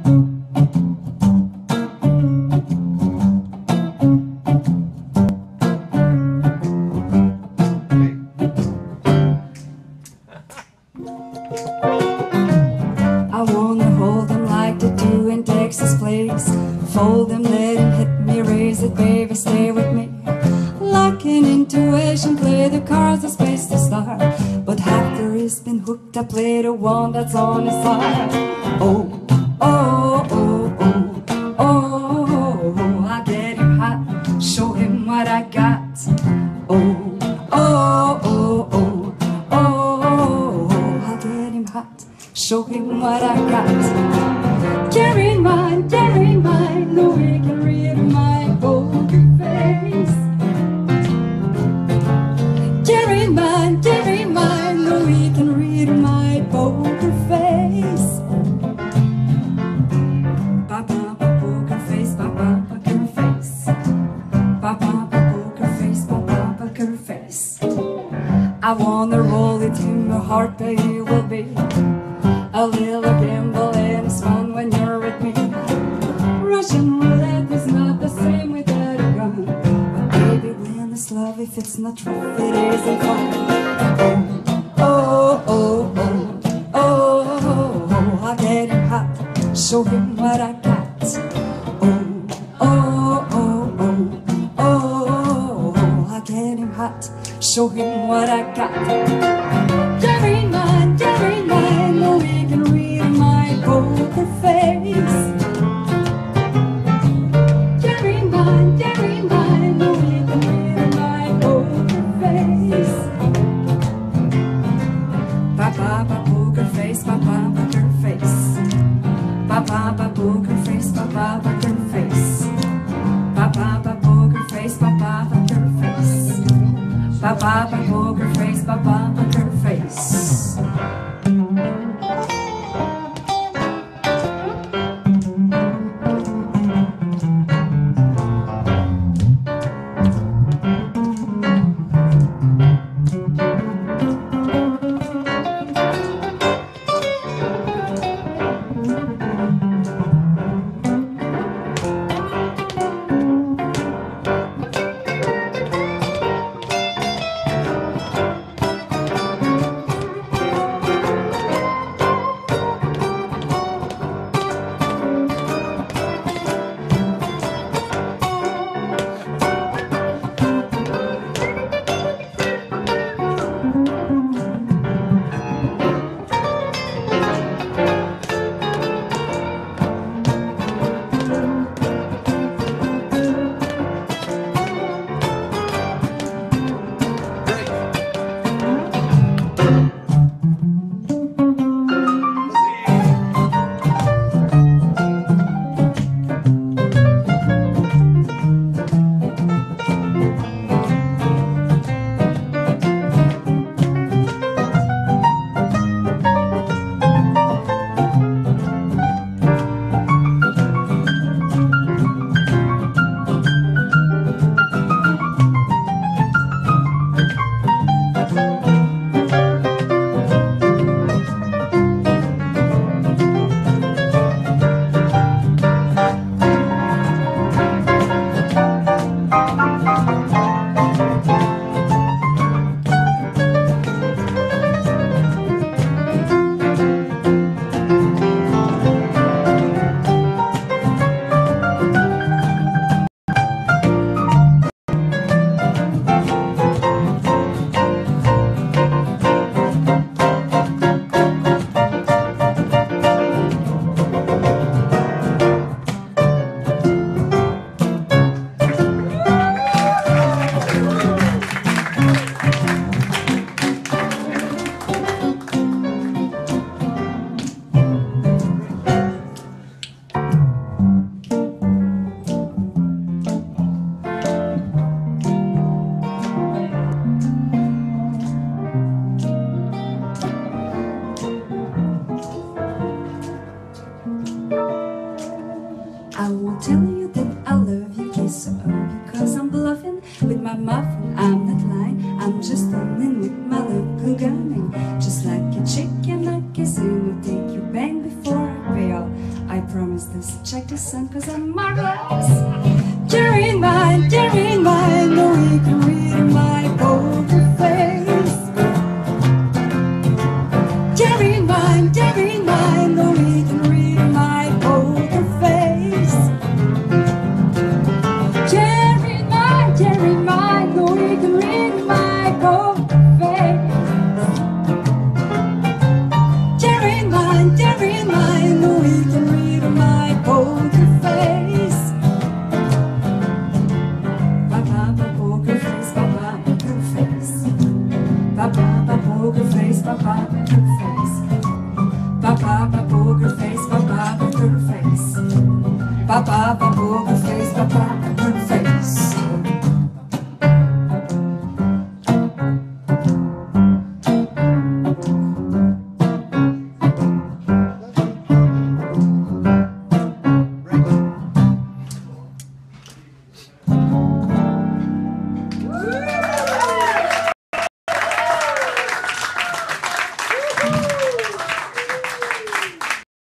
Fold them, let him hit me, raise it, baby, stay with me. Like an intuition, play the cards, the space to start. But after he's been hooked, I play the one that's on his heart. Oh, oh, oh, oh, oh, oh, I get him hot, show him what I got. Oh, oh, oh, oh, oh, oh, I get him hot, show him what I got. Carry mine, no we can read my poker face. Carry mine, no we can read my poker face. Papa, poker face, papa, poker face. Papa, poker face, papa, poker face. I wanna roll it in my heart, but it will be a little gamble and it's fun when you're with me. Russian roulette is not the same without a gun. But baby, when it's love, if it's not true, it isn't fun. Oh, oh, oh, oh, oh, oh, I get him hot, show him what I got. Oh, oh, oh, oh, oh, oh, I get him hot, show him what I got. Jerry mine, no we can read my poker face. Jerry mine, no we can read my poker face. Papa, poker face, papa, poker face. Papa, poker face, papa, poker face. Papa, poker face, papa, poker face. Papa, poker face, papa, poker face. I won't tell you that I love you, kiss or because I'm bluffing with my muffin. I'm not lying, I'm just owning with my local gunning. Just like a chicken, I guess it will take you bang before I pay all. I promise. promise this. Check this out, cause I'm marvelous. Jerry mine, no he can read in my poker face. Jerry mine, no he can read in my poker face. Jerry mine, no he can read in my poker face. Jerry mine, no he can read in my poker face. Papa poker face, papa poker face. Papa poker face, papa poker face. Papa poker face, papa poker face. Papa